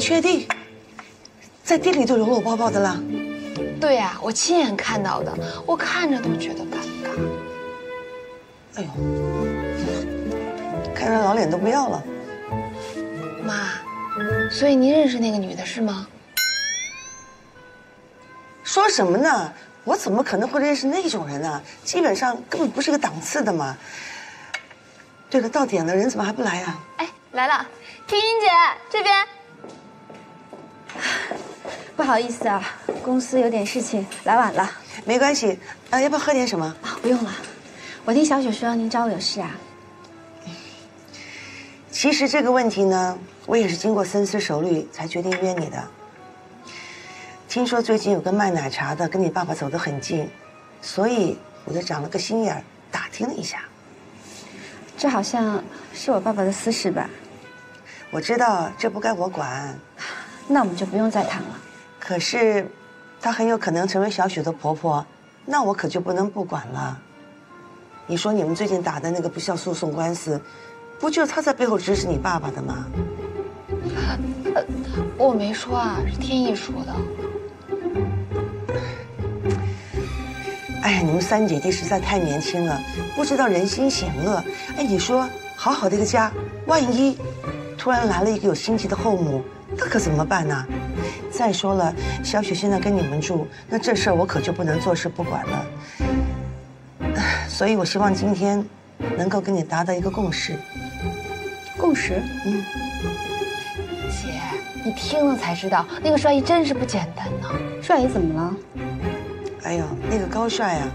确定？在店里就搂搂抱抱的了？ 对呀，我亲眼看到的，我看着都觉得尴尬。 哎呦，看着老脸都不要了。 妈，所以您认识那个女的是吗？ 说什么呢？我怎么可能会认识那种人呢？基本上根本不是个档次的嘛。对了，到点了，人怎么还不来呀？ 哎，来了，婷婷姐这边。 不好意思啊，公司有点事情，来晚了。 没关系，要不要喝点什么？ 啊，不用了。我听小雪说您找我有事啊。 其实这个问题呢，我也是经过深思熟虑才决定约你的。听说最近有个卖奶茶的跟你爸爸走得很近，所以我就长了个心眼儿，打听了一下。 这好像是我爸爸的私事吧？ 我知道这不该我管， 那我们就不用再谈了。 可是，她很有可能成为小雪的婆婆，那我可就不能不管了。你说你们最近打的那个不孝诉讼官司，不就是她在背后指使你爸爸的吗？ 我没说啊，是天意说的。 哎呀，你们三姐弟实在太年轻了，不知道人心险恶。哎，你说好好的一个家，万一突然来了一个有心计的后母，那可怎么办呢？再说了，小雪现在跟你们住，那这事儿我可就不能坐视不管了。所以我希望今天能够跟你达到一个共识。 共识？ 嗯。 姐，你听了才知道，那个帅姨真是不简单呢。 帅姨怎么了？ 哎呦，那个高帅啊，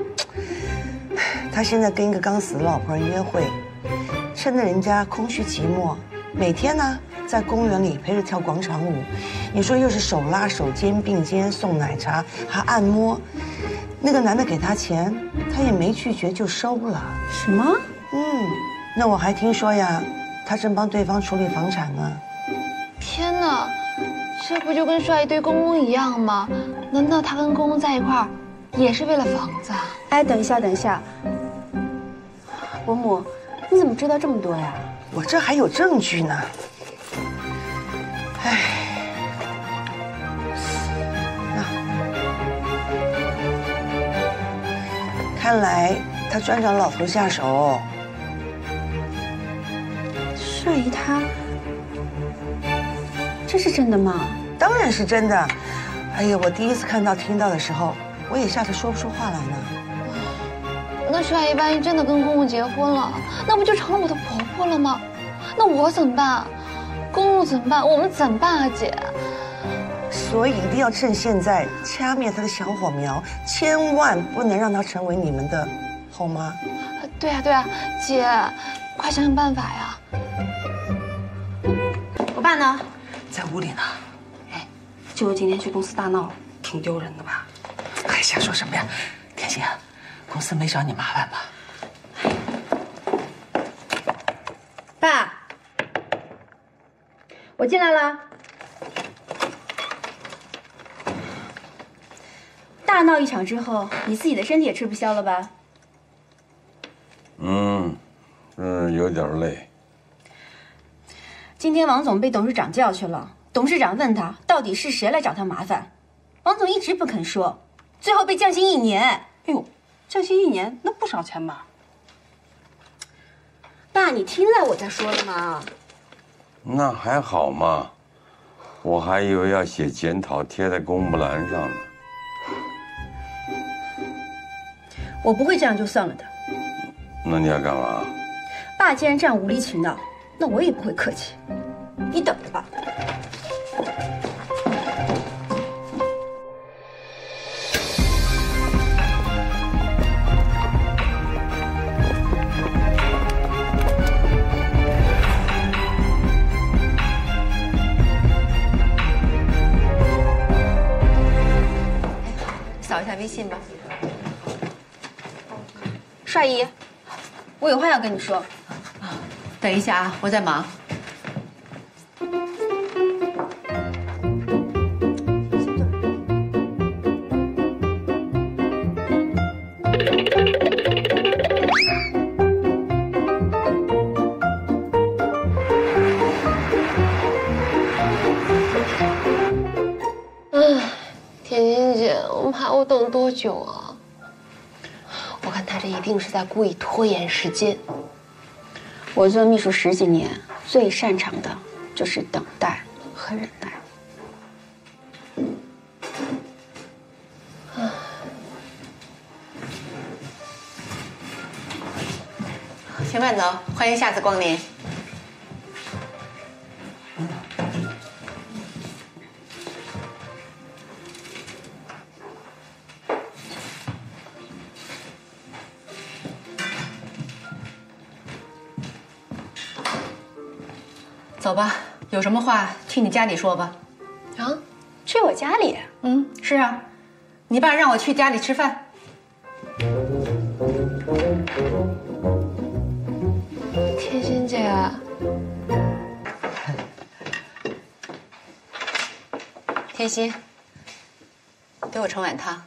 他现在跟一个刚死的老婆人约会，趁着人家空虚寂寞，每天呢在公园里陪着跳广场舞。你说又是手拉手、肩并肩送奶茶，还按摩。那个男的给他钱，他也没拒绝就收了。 什么？ 那我还听说呀，他正帮对方处理房产呢。 天哪，这不就跟帅姨对公公一样吗？难道他跟公公在一块儿，也是为了房子啊？ 哎，等一下，等一下，伯母，你怎么知道这么多呀？ 我这还有证据呢。哎，看来他专找老头下手。 帅姨她，这是真的吗？ 当然是真的。哎呀，我第一次看到听到的时候，我也吓得说不出话来呢。 那帅姨万一真的跟公公结婚了，那不就成了我的婆婆了吗？那我怎么办？公公怎么办？我们怎么办啊，姐？ 所以一定要趁现在掐灭他的小火苗，千万不能让他成为你们的后妈。 对啊，对啊，姐，快想想办法呀！ 我爸呢？ 在屋里呢。 哎，就我今天去公司大闹， 挺丢人的吧？还瞎说什么呀？天心，公司没找你麻烦吧？ 爸，我进来了。大闹一场之后，你自己的身体也吃不消了吧？ 有点累。 今天王总被董事长叫去了，董事长问他到底是谁来找他麻烦，王总一直不肯说，最后被降薪1年。 哎呦，降薪1年那不少钱吧？ 爸，你听在我在说了吗？ 那还好嘛，我还以为要写检讨贴在公布栏上呢。 我不会这样就算了的。 那你要干嘛？ 爸既然这样无理取闹，那我也不会客气。你等着吧。 扫一下微信吧。 帅姨，我有话要跟你说。 等一下啊，我在忙。 等多久啊？我看他这一定是在故意拖延时间。 我做秘书10几年，最擅长的就是等待和忍耐。 请慢走，欢迎下次光临。走吧，有什么话去你家里说吧。 啊， 去我家里？ 是啊，你爸让我去家里吃饭。 天心姐， 天心，给我盛碗汤。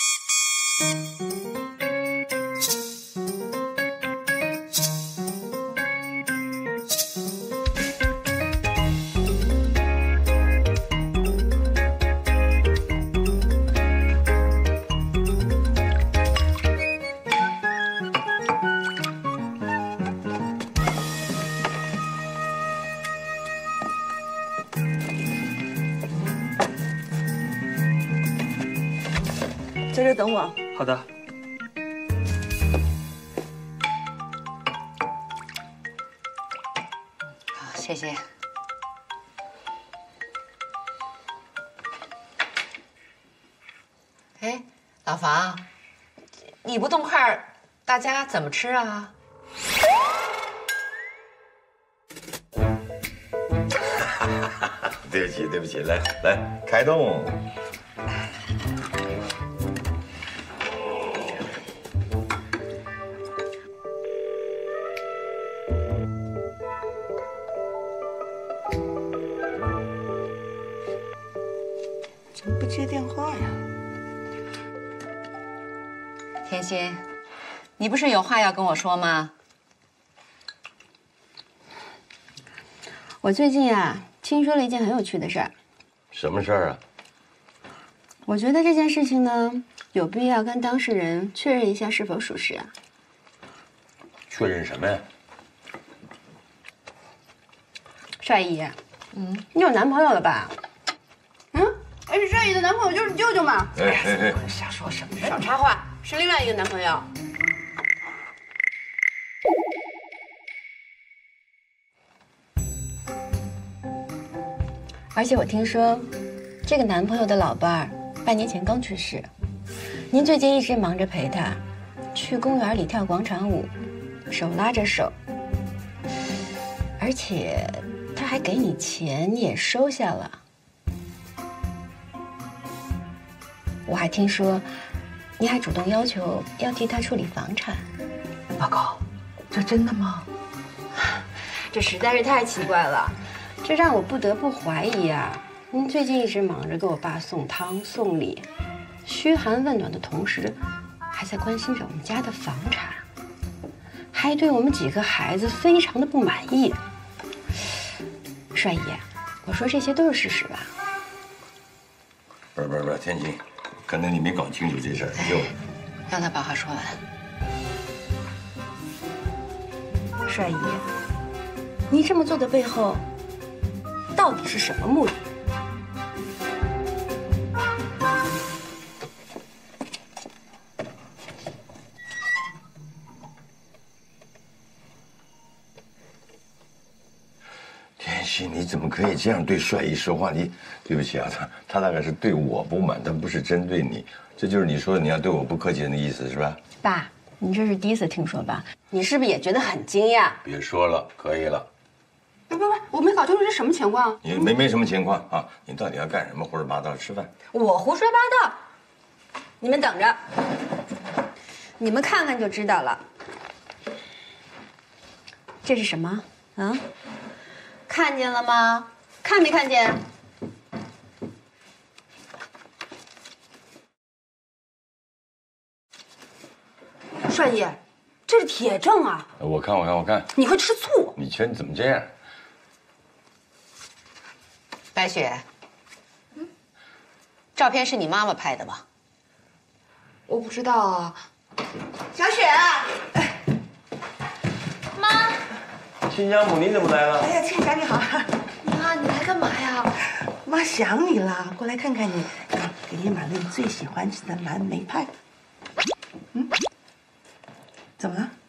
在这等我。 好的。 好，谢谢。哎，老房，你不动筷儿，大家怎么吃啊？ 对不起，对不起，来来，开动。 怎么不接电话呀？ 天心，你不是有话要跟我说吗？ 我最近啊，听说了一件很有趣的事儿。 什么事儿啊？ 我觉得这件事情呢，有必要跟当事人确认一下是否属实啊。 确认什么呀？ 帅姨，你有男朋友了吧？而且帅姨的男朋友就是你舅舅嘛。 哎， 瞎说什么少插话，是另外一个男朋友。而且我听说，这个男朋友的老伴儿半年前刚去世，您最近一直忙着陪他，去公园里跳广场舞，手拉着手，而且他还给你钱，你也收下了。我还听说，你还主动要求要替他处理房产。 老高，这真的吗？ 这实在是太奇怪了，这让我不得不怀疑啊！您最近一直忙着给我爸送汤送礼，嘘寒问暖的同时，还在关心着我们家的房产，还对我们几个孩子非常的不满意。帅姨，我说这些都是事实吧？ 不是，天心，可能你没搞清楚这事儿，就让他把话说完。 帅姨，你这么做的背后，到底是什么目的？ 天心，你怎么可以这样对帅姨说话？对不起啊，他大概是对我不满，他不是针对你。这就是你说你要对我不客气的那意思是吧？ 爸，你这是第一次听说吧？你是不是也觉得很惊讶？ 别说了，可以了。 不，我没搞清楚这什么情况。 你没什么情况啊？你到底要干什么？胡说八道吃饭？ 我胡说八道，你们等着，你们看看就知道了。这是什么啊？看见了吗？看没看见？ 帅姨，这是铁证啊！ 我看。 你会吃醋？ 你瞧你怎么这样？ 白雪，照片是你妈妈拍的吧？ 我不知道啊。 小雪， 妈， 亲家母你怎么来了？ 哎呀，倩霞你好， 妈，你来干嘛呀？ 妈想你了，过来看看你，给你买了你最喜欢吃的蓝莓派。怎么了？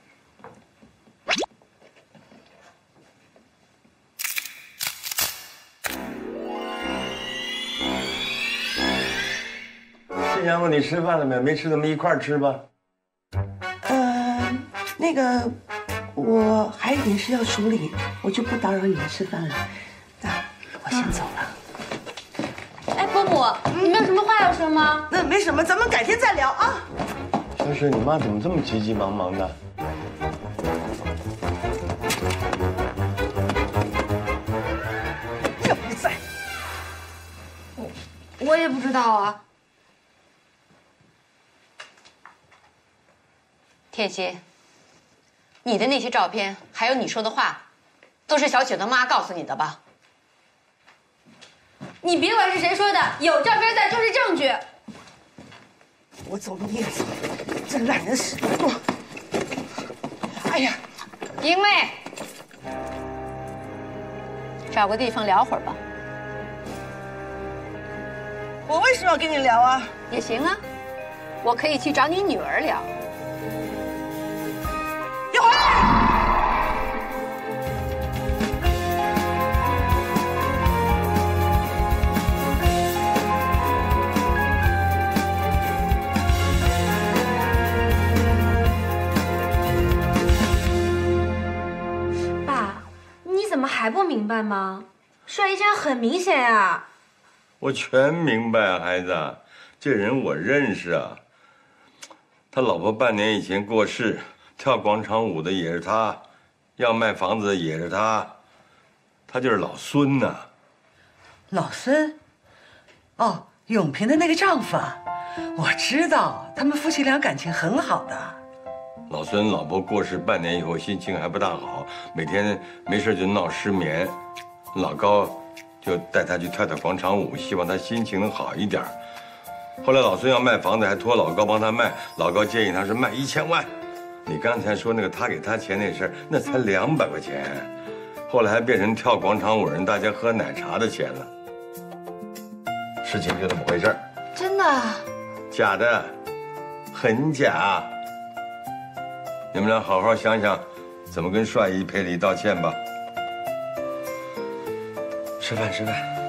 亲家母你吃饭了没？没吃咱们一块儿吃吧。 那个，我还有点事要处理，我就不打扰你们吃饭了。那我先走了。 哎，伯母，你们有什么话要说吗？ 那没什么，咱们改天再聊啊。 小雪，你妈怎么这么急急忙忙的？ 这不在， 我也不知道啊。 天心，你的那些照片，还有你说的话，都是小雪的妈告诉你的吧？ 你别管是谁说的，有照片在就是证据。 我走你也走，这懒人使多。哎呀， 英妹，找个地方聊会儿吧。 我为什么要跟你聊啊？ 也行啊，我可以去找你女儿聊。 一会儿。 爸，你怎么还不明白吗？帅一这样很明显呀。 我全明白啊，孩子，这人我认识啊。他老婆半年以前过世，跳广场舞的也是他，要卖房子的也是他，他就是老孙呐。 老孙，哦，永平的那个丈夫啊，我知道，他们夫妻俩感情很好的。 老孙老婆过世半年以后，心情还不大好，每天没事就闹失眠。老高就带他去跳跳广场舞，希望他心情能好一点。后来老孙要卖房子，还托老高帮他卖，老高建议他是卖1000万。你刚才说那个他给他钱那事儿，那才200块钱，后来还变成跳广场舞让大家喝奶茶的钱了。事情就这么回事儿。 真的？ 假的，很假。你们俩好好想想，怎么跟帅姨赔礼道歉吧。吃饭吃饭。